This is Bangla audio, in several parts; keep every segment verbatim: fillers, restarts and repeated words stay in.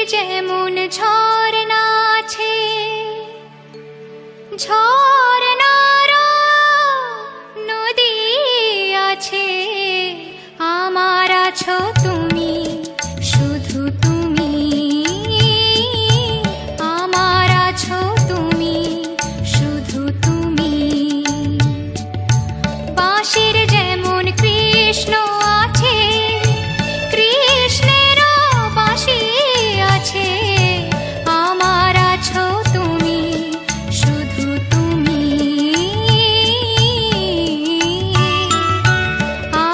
যেমন ঝরনা আছে, ঝরনার নদী আছে, আমার আছো তুমি, শুধু তুমি, আমার আছো তুমি, শুধু তুমি। বাঁশির যেমন কৃষ্ণ আছে, কৃষ্ণেরও বাঁশি আছে, আমার আছো তুমি, শুধু তুমি,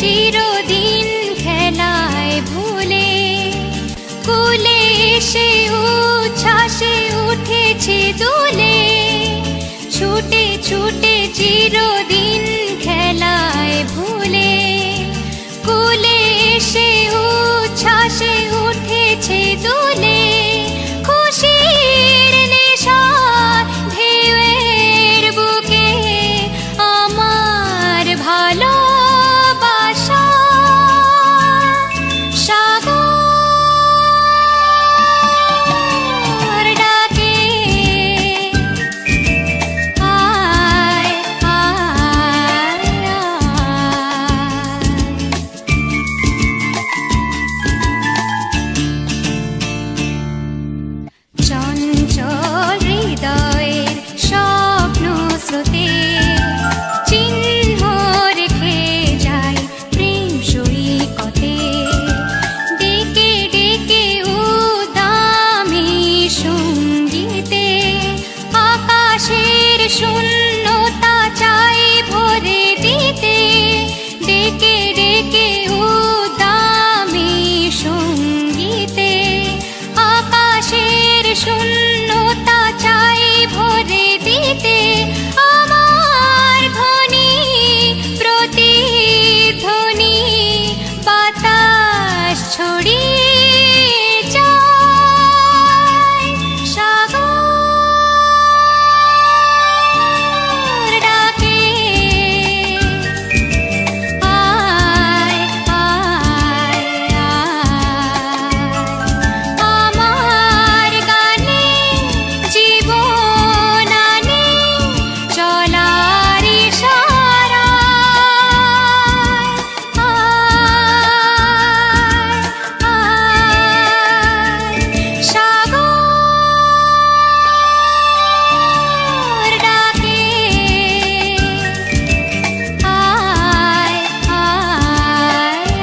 চিরদিন খেলায় ভুলে কুলে এসে উচ্ছ্বাসে উঠেছে দুলে ছুটে ছুটে চিরদিন খেলায় ভুলে কুলে এসে উচ্ছ্বাসে উঠেছে দুলে খুশির নেশার ঢেউয়ের বুকে আমার ভালোবাসা সাগর ডাকে আয় আয় চঞ্চল হৃদয়ের স্বপ্ন স্রোতে চিহ্ন রেখে যায় প্রেম সৈকতে ডেকে ডেকে উদামী সঙ্গীতে আকাশের শূন্যতা চাই ভরে দিতে ডেকে ডেকে উদামী সঙ্গীতে আকাশের শূন্যতা চাই ভরে দিতে আমার ধ্বনি প্রতিধ্বনি বাতাস ছড়িয়ে যায় সাগর ডাকে আয় আয় আমার গানে জীবন আনে চলার ইশারায় আয় আয় সাগর ডাকে আয় আয়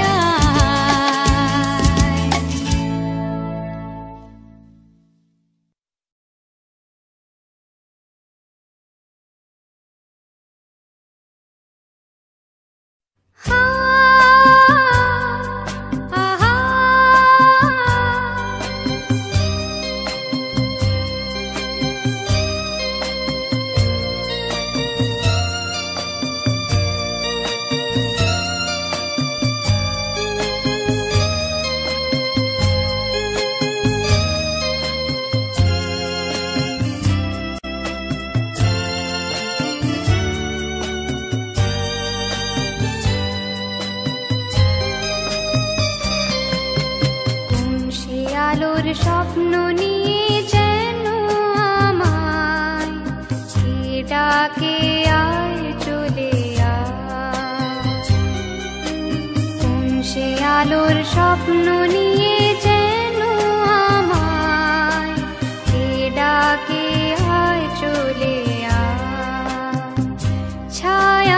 কোন সে আলোর স্বপ্ন নিয়ে যেন আমায় কে ডাকে আয় চলে আয় কোন সে আলোর স্বপ্ন নিয়ে যেন আমায় কে ডাকে আয় চলে আয় ছায়া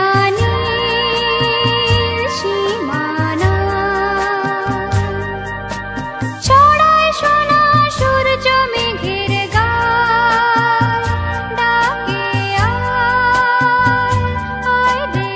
নীল সীমানা ছড়ায় সোনা সূর্য মেঘের গায় ডাকে আয় আয় রে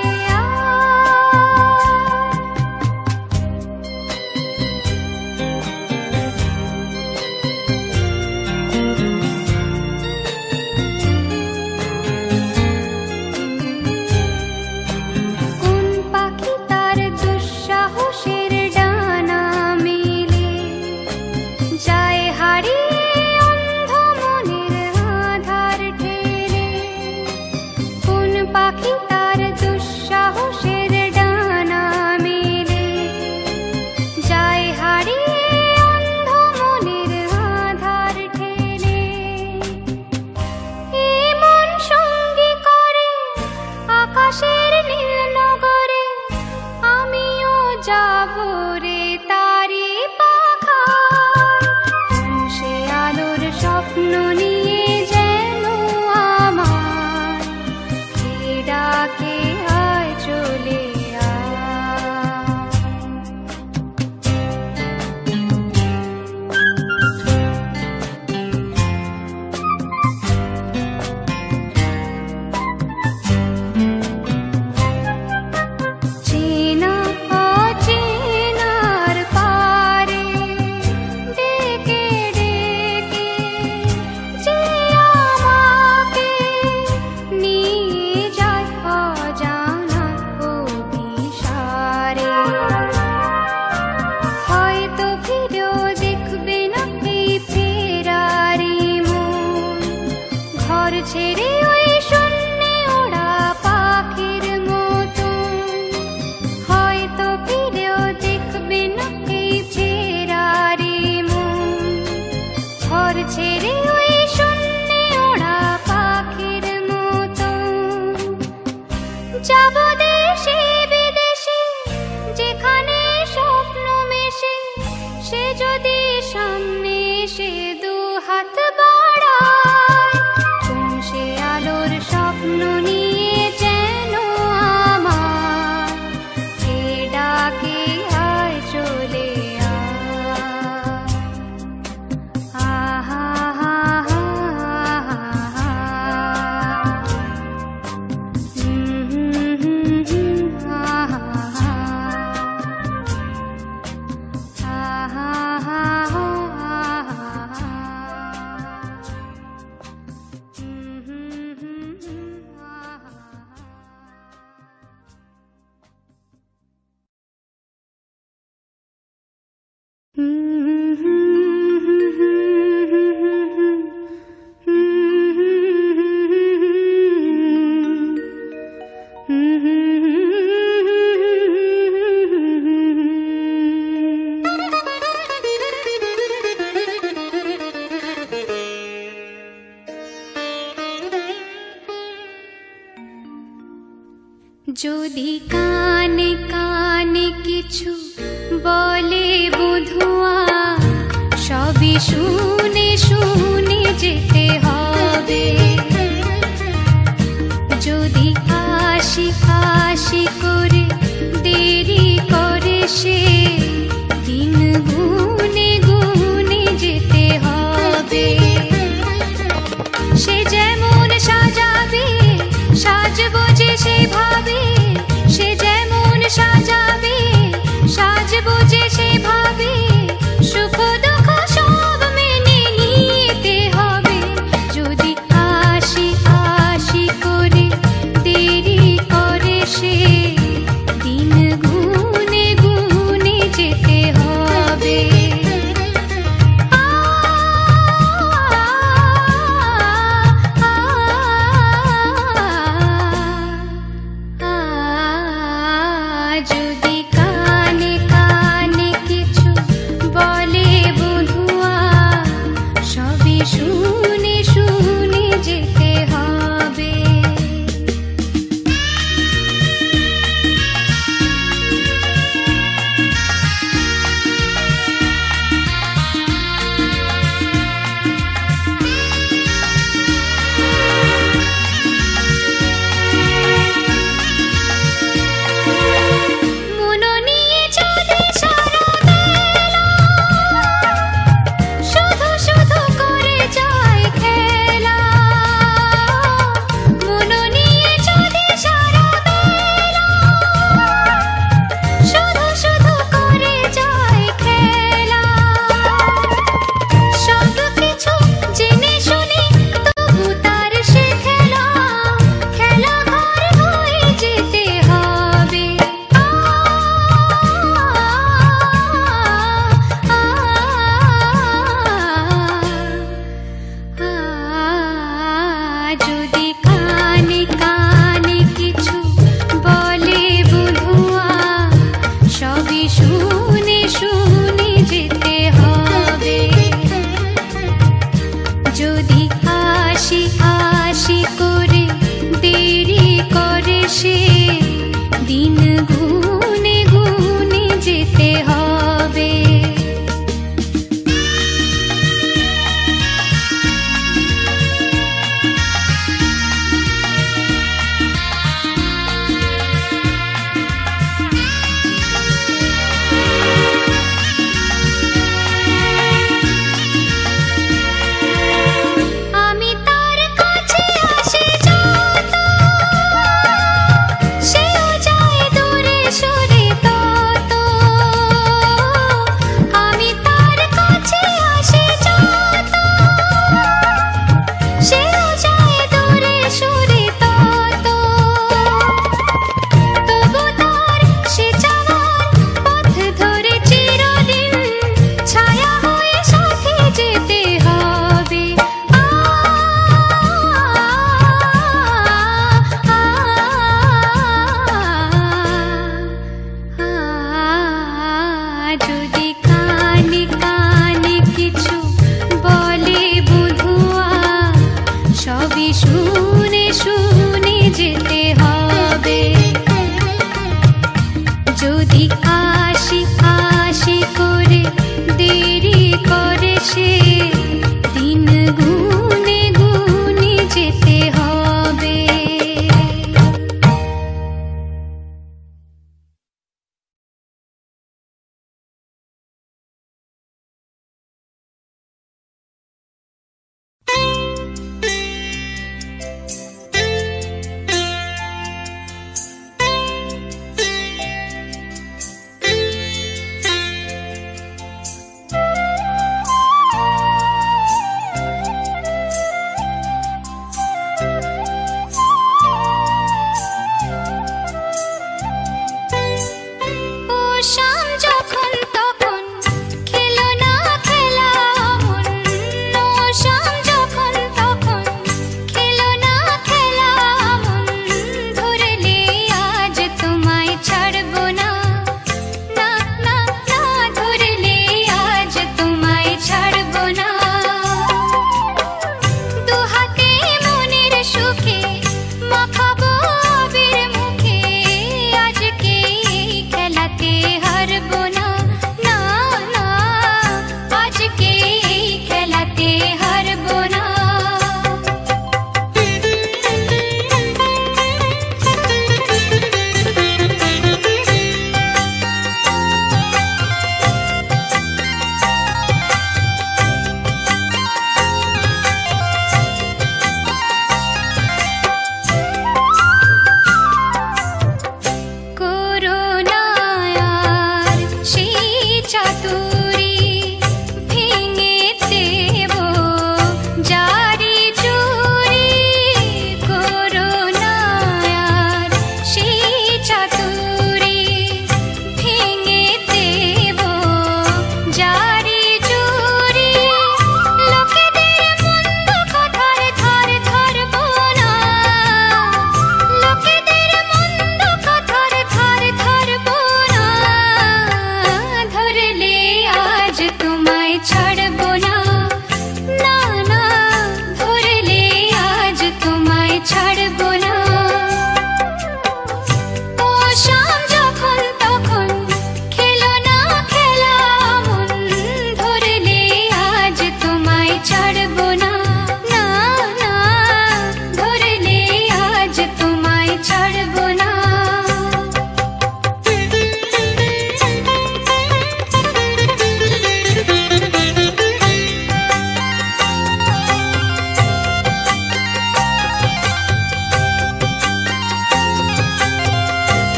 কোন পাখি তার দুঃসাহসের ডানা মেলে যায় হারিয়ে অন্ধ মনের আধার ঠেলে কোন পাখি তার দুঃসাহসের ডানা মেলে যায় হারিয়ে অন্ধ মনের আধার ঠেলে এই মন সঙ্গী করে আকাশের নীল নগরে আমিও যাব রে তারি পাখায় কোন সে আলোর স্বপ্ন নিয়ে যেন আমায় কে ডাকে যাব দেশে বিদেশে যেখানে স্বপ্ন মেশে, সে যদি সামনে এসে দু হাত বাড়ায়, কোন সে আলোর স্বপ্ন নিয়ে যেন আমার কে ডাকে আয় চলে যদি কানে কানে কিছু বলে বধুয়া, সবই শুনে শুনে যেতে হবে। যদি আশি আশি করে দেরি করে সে, দিন গুনে গুনে যেতে হবে। সে যেমন সাজাবে সাজবো যে সেভাবে, সে যেমন সাজাবে সাজবো যে সেভাবে, সুখ দুঃখ সব মেনে নিতে হবে। যদি আশি আশি করে দেরি করে সে, দিন গুনে গুনে যেতে হবে। যদি কানে কানে কিছু বলে বধুয়া, সবই শুনে শুনে যেতে হবে। যদি কানে কানে কিছু বলে বধুয়া, সবই শুনে শুনে যেতে হবে। যদি আশি আশি করে দেরি করে সে, দিন গুনে গুনে যেতে হবে। শুনে শুনে যেতে হবে।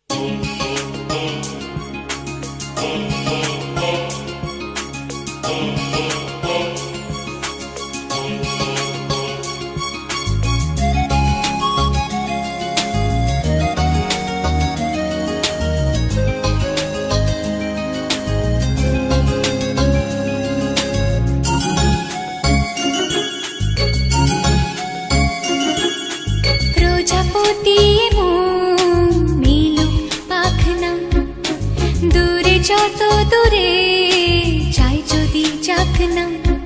যত দূরে যাই যদি যাক না,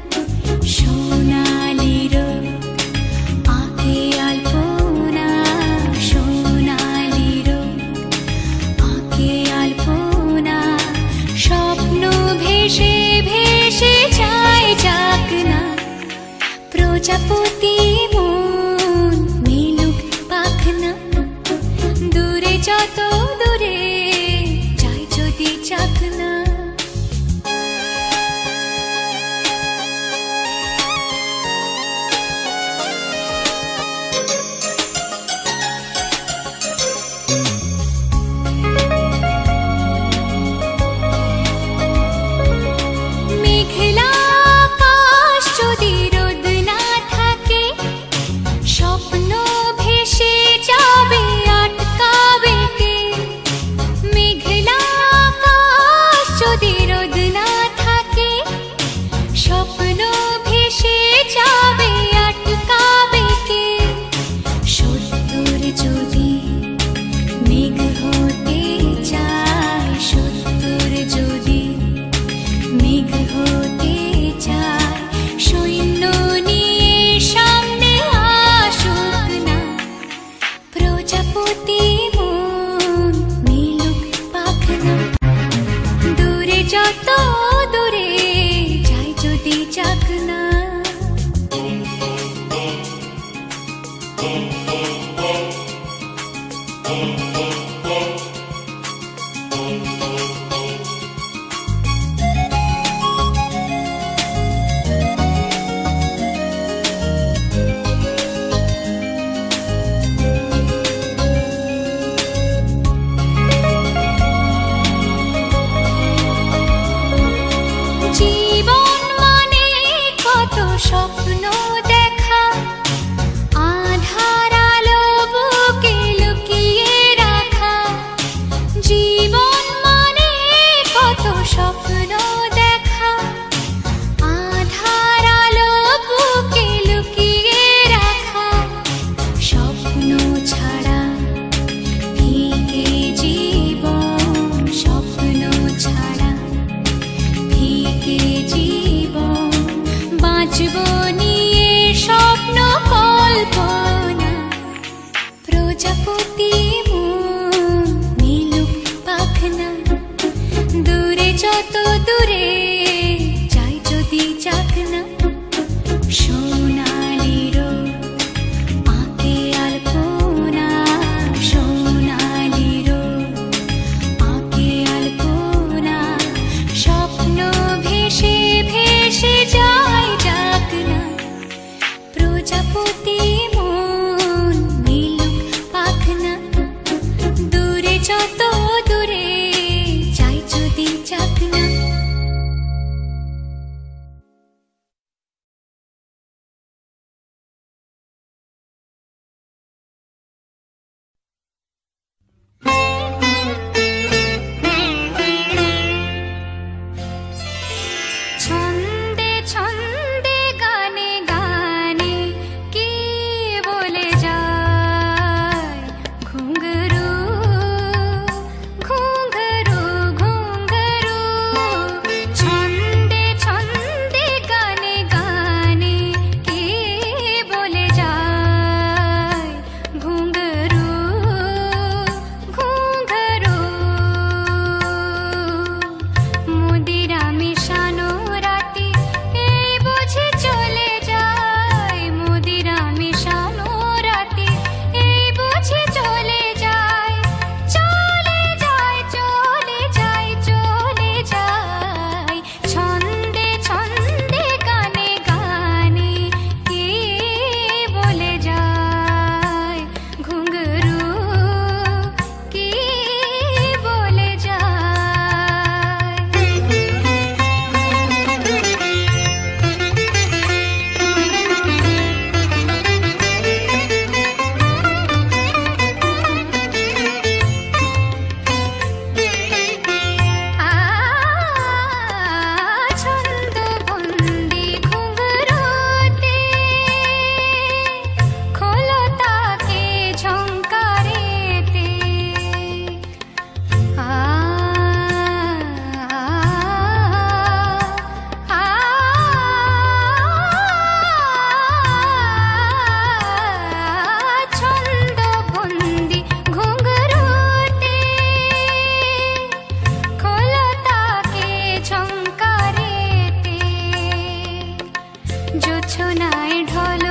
সোনালি রোদ আঁকে আলপনা, সোনালি রোদ আঁকে আলপনা, স্বপ্ন ভেসে ভেসে যায় যাক না, প্রজাপতি মন মিলুক পাখনা, দূরে যত দূরে যাই যদি যাক না। মেঘলা আকাশ যদি রোদ না থাকে, স্বপ্ন ভেসে যাবে আটকাবে কে? মেঘলা আকাশ যদি রোদ না থাকে, স্বপ্ন ভেসে যাবে আটকাবে কে? সত্তর যদি মেঘ হতে চায়, সত্তর যদি মেঘ হতে চায়, সৈন্য নিয়ে সামনে আসুক না, প্রজাপতি মন মিলুক পাখনা, দূরে যত দূরে যাই যদি যাক না। জীবন মানে কত স্বপ্ন দেখা, আধার আলো বুকে লুকিয়ে রাখা। জীবন মানে কত স্বপ্ন দেখা, আধার আলো বুকে লুকিয়ে রাখা। স্বপ্ন ছাড়া ফিকে জীবন, স্বপ্ন ছাড়া ফিকে জীবন, বাঁচব নিয়ে স্বপ্ন কল্পনা, প্রজাপতি মন মিলুক পাখনা, দূরে যত দূরে যাই যদি যাক না, সোনালি রোদ আঁকে আলপনা, সোনালি রোদ আঁকে আলপনা, স্বপ্ন ভেসে ভেসে যায় যাক না, প্রজাপতি মন মিলুক পাখনা, দূরে যত দূরে যাই যদি যাক না। জোছনায় ঢল